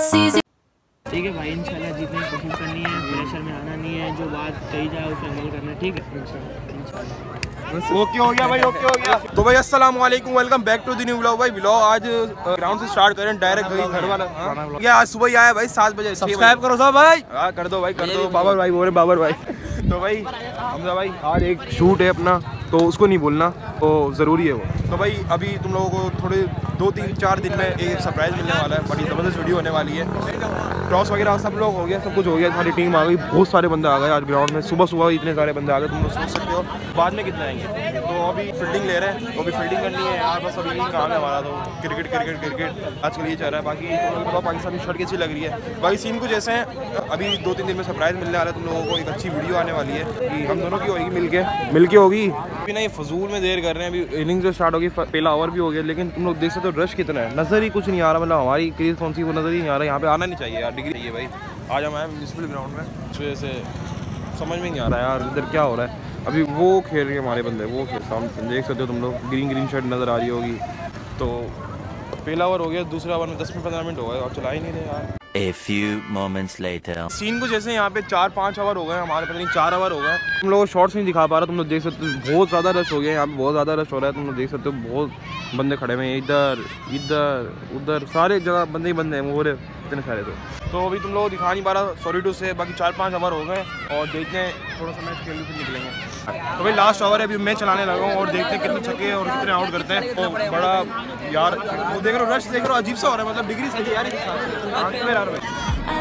ठीक है भाई, इंशाल्लाह जीतने की कोशिश करनी है, प्रेशर में आना नहीं है, जो बात कही जाए उसे अमल करना है। ठीक है इंशाल्लाह। ओके हो गया भाई, ओके हो गया। तो भाई अस्सलाम वालेकुम, welcome back to the new vlog. भाई व्लॉग आज ग्राउंड से स्टार्ट करें, डायरेक्ट घर वाला क्या आज सुबह ही आया भाई 7 बजे। सब्सक्राइब करो सब भाई। हाँ कर दो भाई, कर दो। बाबर भाई बोल रहे, बाबर भाई। तो भाई हमजा भाई आज एक शूट है अपना, तो उसको नहीं भूलना, तो ज़रूरी है वो। तो भाई अभी तुम लोगों को थोड़े 2-3-4 दिन में एक सरप्राइज़ मिलने वाला है, बड़ी ज़बरदस्त वीडियो होने वाली है। टॉस वगैरह सब लोग हो गया, सब कुछ हो गया, सारी टीम आ गई, बहुत सारे बंदे आ गए आज ग्राउंड में। सुबह सुबह इतने सारे बंदे आ गए, तुम लोग सोच सकते हो बाद में कितने आएंगे। तो अभी फील्डिंग ले रहे हैं, तो अभी फील्डिंग करनी है यार, बस अभी यही काम है हमारा। तो क्रिकेट क्रिकेट क्रिकेट आजकल ये चल रहा है। बाकी तुम लोगों को पता पाकिस्तानी शर्ट कैसी लग रही है। बाकी सीन कुछ ऐसे हैं, अभी 2-3 दिन में सरप्राइज़ मिलने वाला है तुम लोगों को। एक अच्छी वीडियो आने वाली है कि हम दोनों की होगी, मिल के होगी। अभी नहीं फजूल में देर कर रहे हैं, अभी इनिंग्स जो स्टार्ट होगी, पहला ओवर भी हो गया, लेकिन तुम लोग देख सकते हो रश कितना है, नज़र ही कुछ नहीं आ रहा। मतलब हमारी क्रीज कौन सी वो नज़र ही नहीं आ रहा। यहाँ पे आना नहीं चाहिए यार, डिग्री चाहिए भाई। आज हम आए म्यूनसिपल ग्राउंड में, इस वजह से समझ में नहीं आ रहा यार इधर क्या हो रहा है। अभी वो खेल रहे हैं हमारे बंदे, वो खेल सामने देख सकते हो तुम लोग, ग्रीन शर्ट नज़र आ रही होगी। तो पहला ओवर हो गया, दूसरा ओवर में 10-15 मिनट हो गए और चला ही नहीं रहे यार। A few moments later. Scene कुछ ऐसे यहाँ पे 4-5 ओवर हो गए हमारे, पता नहीं 4 ओवर हो गए। तुम लोग शॉर्ट्स नहीं दिखा पा रहा, तुम लोग देख सकते हो बहुत ज़्यादा रश हो गया यहाँ पे, बहुत ज़्यादा रश हो रहा है। तुम लोग देख सकते हो बहुत बंदे खड़े हुए हैं, इधर इधर उधर सारे जगह बंदे ही बंदे हैं, वो रहे इतने सारे। तो अभी तुम लोग दिखा नहीं पा रहा, सॉरी टू से। बाकी 4-5 ओवर हो गए और देखते हैं थोड़ा सा मैच खेलने से निकलेंगे। तो भाई लास्ट ओवर है, अभी मैं चलाने लगा हूँ और देखते हैं कितने छक्के और कितने आउट करते हैं। तो बड़ा यार वो देख रहे हो, रश देख रहे हो, अजीब सा हो रहा है, मतलब डिग्री सही यार भाई।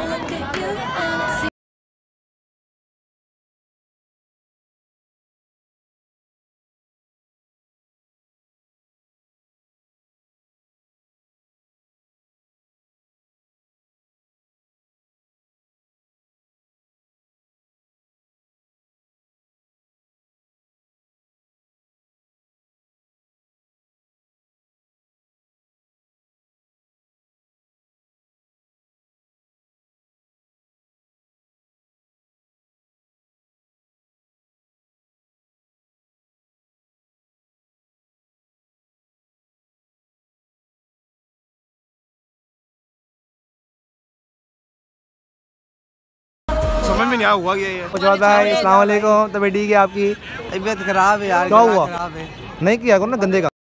समझ में नहीं आया हुआ ये। भाई अस्सलाम वालेकुम। तबीयत ठीक है आपकी? तबीयत खराब है यार। क्या हुआ? खराब है। नहीं किया करो ना गंदे का।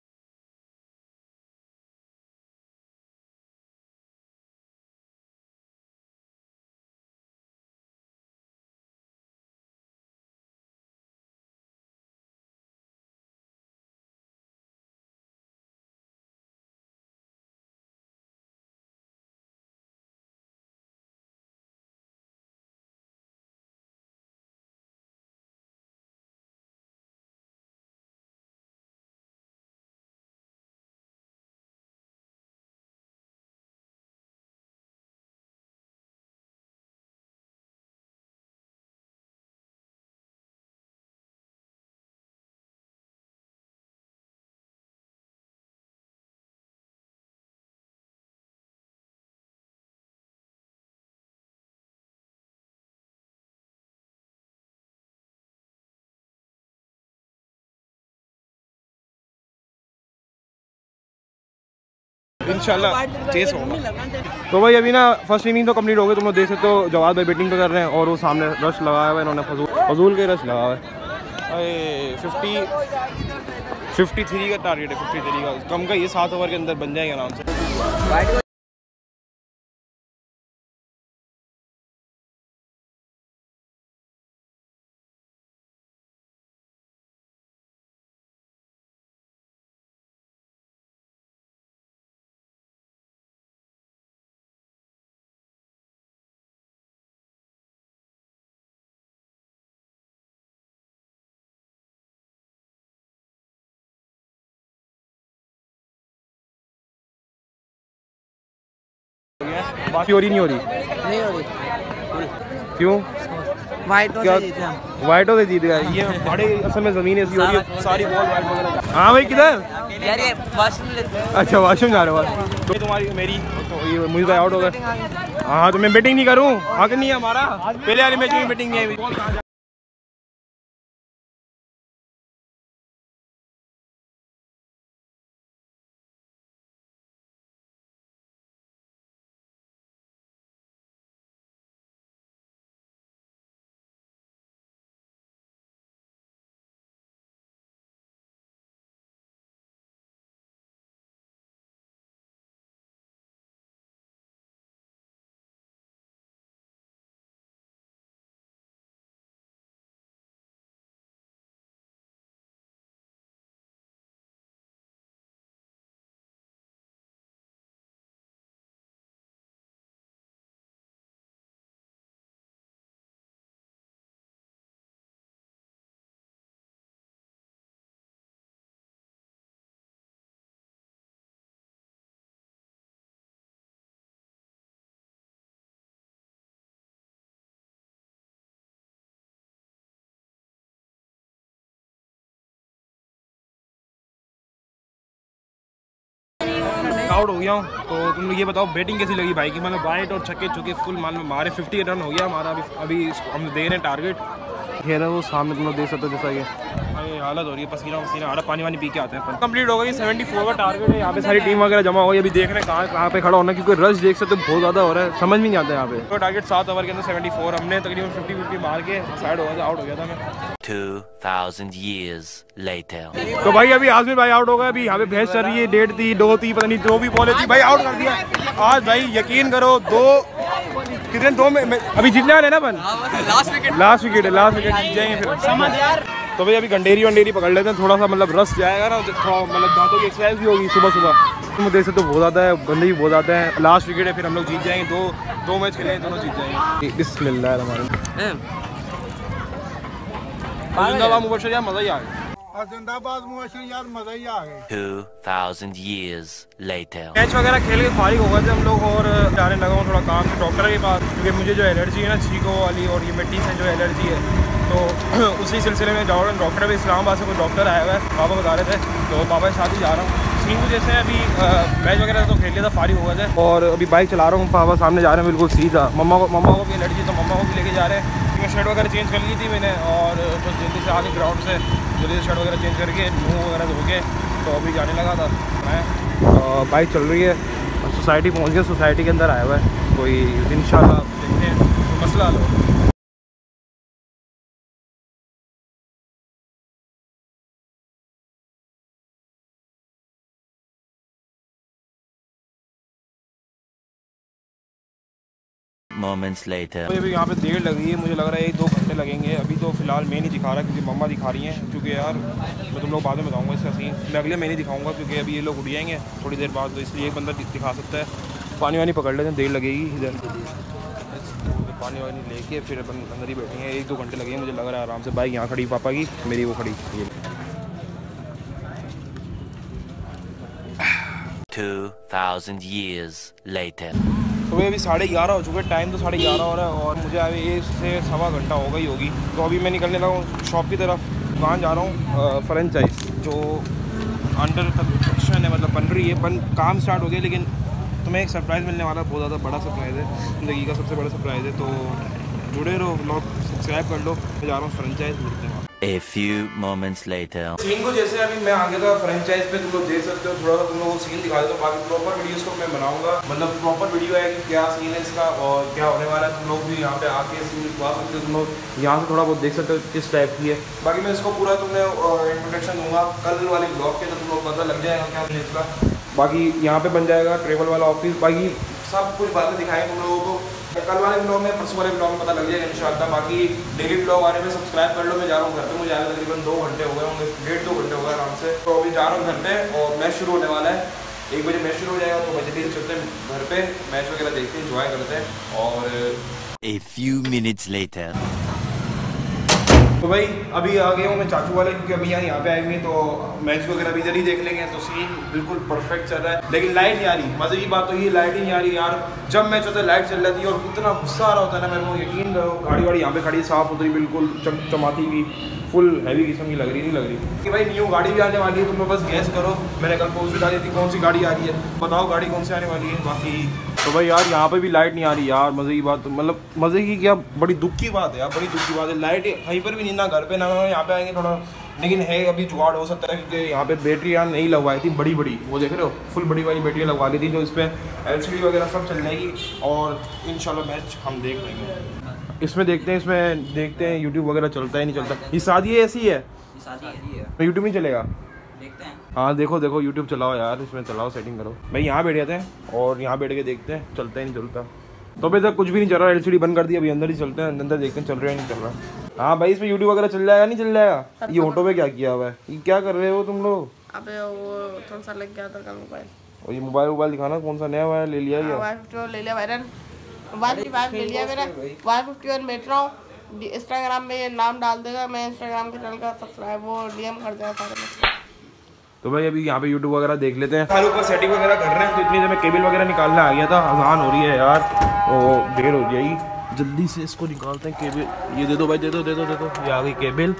इंशाल्लाह चेस होगा। तो भाई अभी ना फर्स्ट इनिंग तो कंप्लीट हो गई, तुम लोग देख सकते हो जवाद भाई बैटिंग तो कर रहे हैं और वो सामने रश लगाया हुआ है इन्होंने, फजूल के रश लगाया हुआ है। अरे 53 का टारगेट है, 53 का कम का, ये 7 ओवर के अंदर बन जाएगा आराम से। बाकी हो रही नहीं हो रही? नहीं हो रही। क्यों? वाइटों क्या से जीते हम। वाइटों से जीत गया ये बड़े, असल में ज़मीन ऐसी हो रही है, सारी बॉल वाइट वगैरह। हाँ भाई किधर? यार ये वॉशरूम लेते हैं। अच्छा वॉशरूम जा रहे हो? तो तुम्हारी मेरी तो ये मुझे आउट हो गया। हाँ तो मैं बैटिंग नहीं करूँ, हक नहीं है हमारा, पहले वाले मैच में बैटिंग नहीं है। आउट हो गया हूँ। तो तुम ये बताओ बैटिंग कैसी लगी भाई की? मतलब वाइट और छक्के चुके फुल मान लो हमारे 50 रन हो गया हमारा। अभी हम दे रहे हैं टारगेट। खेल है वो सामने तुम लोग देख सकते हो जैसा ये हालत हो रही है, पसीना वसीना आ रहा, पानी वानी पी के आते हैं। कंप्लीट हो गई 74 का टारगेट है। यहाँ पे सारी टीम वगैरह जमा हो गई। अभी देख रहे हैं कहाँ पे खड़ा होना, क्योंकि रश देख सकते हो बहुत ज़्यादा हो रहा है, समझ में नहीं आता यहाँ पे। तो टारगेट 7 ओवर के अंदर 74, हमने तकरीबन 50-50 मार के साइड हो गया, आउट हो गया था मैं। 2000 years later. तो भाई अभी आजमी भाई आउट हो गए। अभी यहाँ पे बहस चल रही है, 1.5 थी 2 थी पता नहीं जो भी बॉलें थी, भाई आउट कर दिया आज। भाई यकीन करो 2 कितने 2 में अभी जीतने वाले ना अपन। लास्ट विकेट जीत जाएंगे फिर समझ यार। तो भाई अभी गंडेरी पकड़ लेते हैं, थोड़ा सा मतलब रस जाएगा ना, थोड़ा मतलब दांतों की एक्सरसाइज भी होगी सुबह। तुम देख सकते हो बहुत ज़्यादा है, बंदे भी बहुत ज़्यादा है। लास्ट विकेट है, फिर हम लोग जीत जाएंगे। 2 मैच खेलेंगे, दोनों जीत जाएंगे। बिस्मिल्लाह हमारे जिंदाबाद मुबशर यार, मज़ा ही आ गया। जिंदाबाद मुबशर यार, मज़ा ही आ गया। 2000 years later. मैच वगैरह खेल के फारिग हो गए थे हम लोग और जाने लगा हूँ थोड़ा काम से डॉक्टर के पास, क्योंकि मुझे जो एलर्जी है ना छींकों वाली और ये मिट्टी से जो एलर्जी है, तो उसी सिलसिले में जाऊँ। डॉक्टर भी इस्लामाबाद से कोई डॉक्टर आया हुआ है, पापा बता रहे थे, तो पापा के साथ ही जा रहा हूँ। सीन को जैसे अभी मैच वगैरह तो खेल लिया था, फारिग हो गए थे और अभी बाइक चला रहा हूँ। पापा सामने जा रहे हैं बिल्कुल सीधा। मम्मा को भी एलर्जी, तो मम्मा को भी लेके जा रहे हैं, क्योंकि शर्ट वगैरह चेंज कर ली थी मैंने और बस जल्दी से आगे ग्राउंड से जल्दी से शर्ट वगैरह चेंज करके मुँह वगैरह धो के तो अभी जाने लगा था मैं। बाइक चल रही है, सोसाइटी पहुँच गया, सोसाइटी के अंदर आया हुआ है कोई, इंशाल्लाह देखते हैं तो मसला हल हो। Moments later. तो अभी यहाँ पे देर लग रही है, मुझे लग रहा है 1-2 घंटे लगेंगे। अभी तो फिलहाल मैं नहीं दिखा रहा क्योंकि मम्मा दिखा रही हैं, क्योंकि यार मैं तुम लोग बाद में बताऊँगा इसका सीन। मैं अगले महीने दिखाऊँगा क्योंकि अभी ये लोग उठ जाएंगे थोड़ी देर बाद, तो इसलिए एक बंदा दिखा सकता है। पानी वानी पकड़ लेते हैं, देर लगेगी इधर। पानी वानी लेके फिर अपन अंदर ही बैठेंगे। 1-2 घंटे लगेंगे मुझे लग रहा है आराम से। बाइक यहाँ खड़ी पापा की, मेरी वो खड़ी ये। 2000 years later. तो भाई अभी 11:30 हो चुके हैं, टाइम तो 11:30 हो रहा है और मुझे अभी 1 से 1.25 घंटा हो गई होगी। तो अभी मैं निकलने लगा हूँ शॉप की तरफ। दुकान जा रहा हूँ फ्रेंचाइज जो अंडर कंस्ट्रक्शन है, मतलब बन रही है, काम स्टार्ट हो गया। लेकिन तुम्हें एक सरप्राइज़ मिलने वाला, बहुत ज़्यादा बड़ा सरप्राइज़ है, ज़िंदगी का सबसे बड़ा सरप्राइज़ है। तो जुड़े रहो, ब्लॉग सब्सक्राइब कर लो। मैं जा रहा हूँ फ्रेंचाइज, मिलते हैं। A few moments later. Scene को जैसे अभी मैं आ गया था फ्रेंचाइज पे, तुम लोग देख सकते हो, थोड़ा सा तुम लोगों को सीन दिखा देता हूँ। बाकी प्रॉपर वीडियोस को मैं बनाऊंगा, मतलब प्रॉपर वीडियो है कि क्या सीन है इसका और क्या होने वाला है। तुम लोग भी यहाँ पे आके सीन दिखवा सकते हो, तुम लोग यहाँ से थोड़ा बहुत देख सकते हो किस टाइप की है। बाकी मैं इसको पूरा तुम्हें इंट्रोडक्शन दूंगा कल वाले ब्लॉग के, तो तुम लोग पता लग जाएगा क्या है इसका। बाकी यहाँ पे बन जाएगा ट्रेवल वाला ऑफिस, बाकी सब कुछ बातें दिखाएंगे तुम लोगों को कल वाले ब्लॉग में, परसों वाले ब्लॉग में पता लग जाएगा इंशाल्लाह। बाकी डेली ब्लॉग आने में सब्सक्राइब कर लो। मैं जा रहा हूँ घर पे, मुझे आया तकरीबन 2 घंटे हो गए होंगे, 1.5-2 घंटे हो गए आराम से। तो अभी जा रहा हूँ घर पे और मैच शुरू होने वाला है। 1 बजे मैच शुरू हो जाएगा, तो बजे से चलते हैं घर पे, मैच वगैरह देखते हैं, इंजॉय करते हैं। और A few minutes later. तो भाई अभी आ गया हूँ मैं चाचू वाले, क्योंकि अभी यहाँ पे आएंगे तो मैच वगैरह भी इधर ही देख लेंगे। तो सीन बिल्कुल परफेक्ट चल रहा है, लेकिन लाइट नहीं आ रही। मजे की बात तो ये लाइट ही नहीं आ रही यार। जब मैच होता है लाइट चल जाती है और इतना गुस्सा आ रहा होता है ना मेरे को, यकीन करो। गाड़ी वाड़ी यहाँ पे खड़ी साफ सुथरी बिल्कुल चमचमाती हुई, फुल हैवी किस्म की लग रही, नहीं लग रही कि भाई न्यू गाड़ी भी आने वाली है। तुम बस गैस करो, मैंने कल पोस्ट भी डाली थी कौन सी गाड़ी आ रही है, बताओ गाड़ी कौन सी आने वाली है। बाकी तो भाई यार यहाँ पे भी लाइट नहीं आ रही यार। मज़े की बात, मतलब मज़े की क्या, बड़ी दुख की बात है यार, बड़ी दुख की बात है। लाइट कहीं पर भी नहीं, ना घर पे ना यहाँ पे आएंगे थोड़ा, लेकिन है अभी जुगाड़ हो सकता है, क्योंकि यहाँ पे बैटरी यार नहीं लगवाई थी बड़ी बड़ी, वो देख रहे हो फुल बड़ी वाली बैटरियाँ लगवा दी थी, जो इस पर LCD वगैरह सब चल जाएगी और इंशाल्लाह मैच हम देख लेंगे। इसमें देखते हैं, इसमें देखते हैं यूट्यूब वगैरह चलता है नहीं चलता। ये शादी ऐसी है, यूट्यूब नहीं चलेगा, देखते हैं। हाँ देखो देखो यूट्यूब चलाओ यार, इसमें चलाओ, सेटिंग करो। भाई यहाँ बैठ जाते हैं और यहाँ बैठ के देखते हैं चलता है नहीं चलता। तो अभी तक कुछ भी नहीं चल रहा, LCD बंद कर दी, अभी अंदर ही चलते हैं, अंदर देखते हैं चल रहा है नहीं चल रहा। हाँ भाई इसमें यूट्यूब वगैरह चल जाएगा नहीं चल जाएगा। ये ऑटो पे क्या किया हुआ है, ये क्या कर रहे हो तुम लोग? अबे वो थोड़ा सा लग गया था कल मोबाइल। और ये मोबाइल दिखाना कौन सा नया हुआ है, ले लिया क्या? Y51 ले लिया वायरल, 155 ले लिया मेरा, Y51 बेच रहा हूँ। इंस्टाग्राम में ये नाम डाल देगा, मैं इंस्टाग्राम के चैनल का सब्सक्राइब वो DM कर देगा सारे में। तो भाई अभी यहाँ पे यूट्यूब वगैरह देख लेते हैं। सारे ऊपर सेटिंग वगैरह कर रहे हैं, तो इतनी देर में केबल वगैरह निकालने आ गया था। अजान हो रही है यार, तो देर हो जाएगी, जल्दी से इसको निकालते हैं केबल। ये दे दो भाई, दे दो दे दो दे दो, ये आ गई केबल।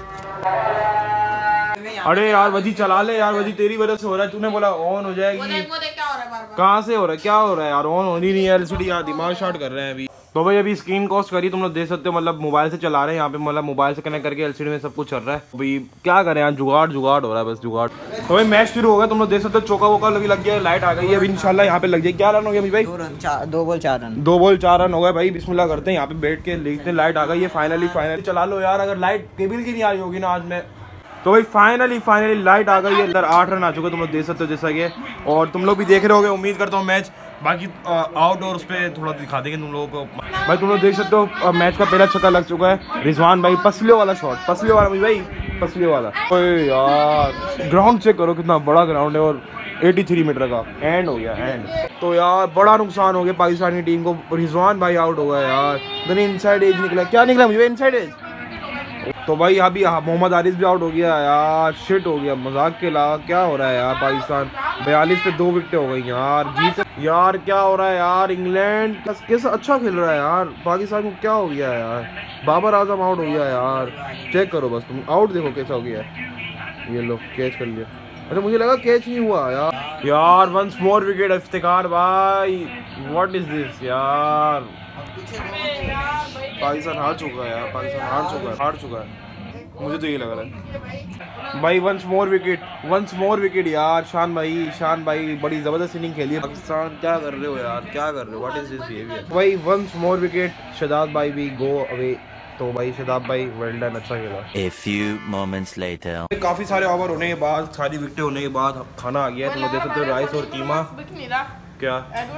अरे यार वजी चला ले यार, वजी तेरी वजह से हो रहा है, तूने बोला ऑन हो जाएगी। वो देख क्या हो रहा है बार। कहाँ से हो रहा है, क्या हो रहा है यार? ऑन होनी नहीं है एलसीडी यार, दिमाग शॉर्ट कर रहे हैं अभी। तो भाई अभी स्क्रीन कॉस्ट करी, तुम लोग देख सकते हो, मतलब मोबाइल से चला रहे हैं यहाँ पे, मतलब मोबाइल से कनेक्ट करके एलसीडी में सब कुछ चल रहा है। भाई क्या करें यार, जुगाड़ हो रहा है बस, जुगाड़। तो भाई मैच शुरू हो गया, तुम लोग देख सकते हो, चौका वोका लग गया, लाइट आ गई है, अभी इंशाल्लाह यहाँ पे लग जाएगी। क्या रन हो गया भाई? 2 बॉल 4 रन। 2 बॉल 4 रन हो गए भाई। बिस्मिल्लाह करते हैं, यहाँ पे बैठ के देखते हैं। लाइट आ गई है फाइनली चला लो यार, अगर लाइट केबल की नहीं आ रही होगी ना आज में। तो भाई फाइनली लाइट आ गई है, इधर 8 रन आ चुके, तुम लोग देख सकते हो जैसा कि, और तुम लोग भी देख रहे होगे उम्मीद करता हूँ मैच। बाकी आउटडोर उस पर थोड़ा दिखा देंगे तुम लोगों को। भाई तुम लोग देख सकते हो मैच का पहला छक्का लग चुका है, रिजवान भाई पसलियों वाला शॉट, पसलियों वाला भाई, पसलियों वाला। ओए यार ग्राउंड चेक करो, कितना बड़ा ग्राउंड है, और 83 मीटर का एंड हो गया एंड। तो यार बड़ा नुकसान हो गया पाकिस्तानी टीम को, रिजवान भाई आउट हो गया यार। इधर इनसाइड एज निकला, क्या निकला मुझे? Inside edge. तो भाई अभी मोहम्मद आरिफ भी आउट हो गया यार, शिट हो गया, मजाक के अलावा क्या हो रहा है यार? पाकिस्तान 42 पे 2 विकेटें हो गई यार, जीत यार, क्या हो रहा है यार? इंग्लैंड कैसा अच्छा खेल रहा है यार, पाकिस्तान को क्या हो गया है यार? बाबर आजम आउट हो गया यार, चेक करो बस तुम, आउट देखो कैसा हो गया है। ये लो कैच कर लिया, अच्छा मुझे लगा कैच नहीं हुआ यार। वंस मोर विकेट इफ्तिकार भाई, व्हाट इज दिस यार? पाकिस्तान हार चुका है यार, पाकिस्तान हार चुका है, मुझे तो ये लग रहा है भाई। वंस मोर विकेट यार, शान भाई बड़ी जबरदस्त इनिंग खेली है। पाकिस्तान क्या कर रहे हो यार, क्या कर रहे हो? व्हाट इज दिस बिहेवियर भाई? वंस मोर विकेट, शदाब भाई भी गो अवे। तो भाई शदाब भाई वेल डन, अच्छा खेला। A few moments later. काफी सारे ओवर होने के बाद, सारी विकेटें होने के बाद खाना आ गया है, तुम देख सकते हो, राइस और कीमा। क्या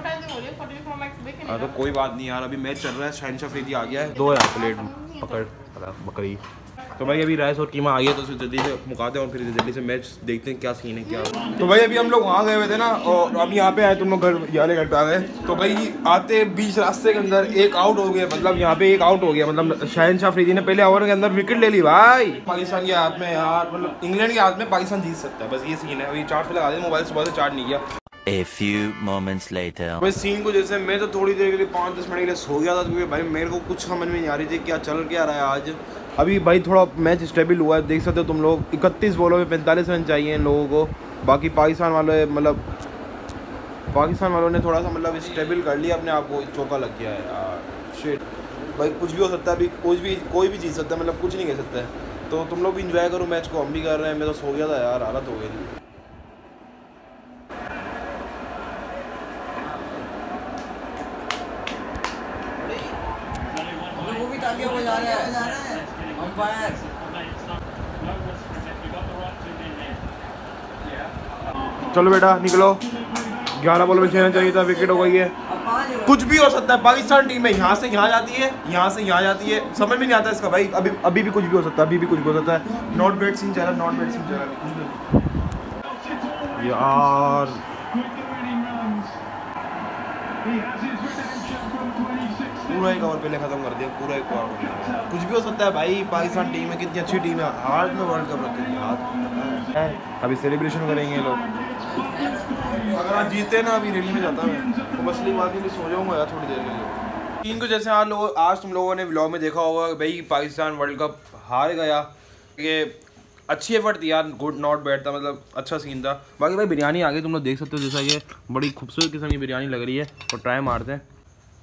हाँ तो कोई बात नहीं यार, अभी मैच चल रहा है, शहनशाह अफरीदी आ गया है, 2 यार प्लेट पकड़ बकरी। तो भाई अभी राइस और कीमा आ गया, तो जल्दी से मुकाते हैं और फिर जल्दी से मैच देखते हैं क्या सीन है क्या। तो भाई अभी हम लोग वहाँ गए हुए थे ना, और अभी यहाँ पे आए, तुम लोग घर पे आ गए। तो भाई आते बीच रास्ते के अंदर एक आउट हो गया, मतलब यहाँ पे एक आउट हो गया, मतलब शहनशाह अफरीदी ने पहले ओवर के अंदर विकेट ले ली भाई। पाकिस्तान के हाथ में यार, मतलब इंग्लैंड के हाथ में पाकिस्तान जीत सकता है, बस ये सीन है। अभी चार्ट पे लगा दे, मोबाइल सुबह से चार्ट नहीं किया। A few moments later. भाई सीन को जैसे, मैं तो थोड़ी देर के लिए 5-10 मिनट के लिए सो गया था, क्योंकि भाई मेरे को कुछ समझ में नहीं आ रही थी क्या चल क्या रहा है आज। अभी भाई थोड़ा मैच स्टेबल हुआ है, देख सकते हो तुम लोग, 31 बॉलों में 45 रन चाहिए इन लोगों को। बाकी पाकिस्तान वालों ने थोड़ा सा मतलब स्टेबल कर लिया अपने आप को, चौका लग गया है यार, शिट भाई कुछ भी हो सकता है अभी, कोई भी जीत सकता है, मतलब कुछ नहीं कह सकता है। तो तुम लोग भी इंजॉय करो मैच को, हम भी कर रहे हैं। मैं तो सो गया था यार, हालत हो गई थी। चलो बेटा निकलो, 11 बॉल में 6 रन चाहिए था, विकेट हो गई है। कुछ भी हो सकता है, पाकिस्तान टीम में यहाँ से यहाँ जाती है, यहाँ से यहाँ जाती है, समझ में नहीं आता इसका भाई। अभी भी कुछ भी हो सकता है, अभी भी कुछ भी हो सकता है। नॉट बैट सिंह चला, नॉट बैट सिंह चला यार। पूरा एक ओवर पहले खत्म कर दिया, पूरा एक ओवर। कुछ भी हो सकता है भाई, पाकिस्तान टीम है, कितनी अच्छी टीम है, हाथ में वर्ल्ड कप रखी है। अभी सेलिब्रेशन करेंगे लोग, अगर आज जीते ना, अभी रैली में जाता मैं, तो मछली मार के सो जाऊंगा यार थोड़ी देर के लिए। टीम को जैसे आज तुम लोगों ने व्लॉग में देखा होगा भाई, पाकिस्तान वर्ल्ड कप हार गया। ये अच्छी एफर्ट थी यार, गुड नॉट बैड था, मतलब अच्छा सीन था। बाकी भाई बिरयानी आ गई, तुम लोग देख सकते हो, जैसा कि बड़ी खूबसूरत किस्म की बिरयानी लग रही है, और ट्राई मारते हैं।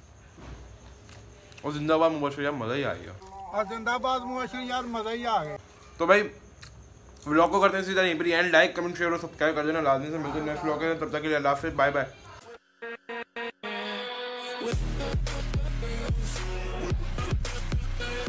और जिंदाबाद मुबशर यार, मज़ा ही आ गया। जिंदाबाद मुबशर यार, मज़ा ही आ गया। तो भाई व्लॉग को करते हैं सीधा यहीं पर एंड। लाइक कमेंट शेयर और सब्सक्राइब कर देना लाजमी से। मिलते हैं नेक्स्ट व्लॉग में, तब तक के लिए अल्लाह हाफिज़, बाय बाय।